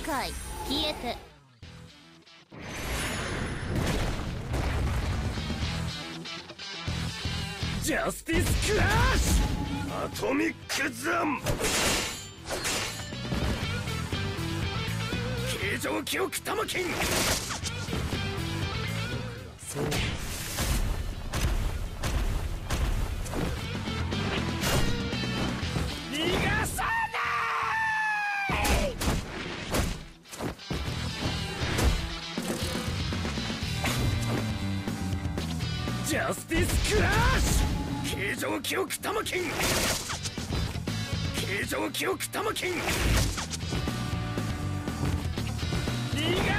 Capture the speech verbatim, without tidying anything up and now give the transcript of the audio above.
界消えて。 ジャスティスクラッシュアトミックザン形状記憶玉金そう逃がさないジャスティスクラッシュ形状記憶玉金形状記憶玉金逃が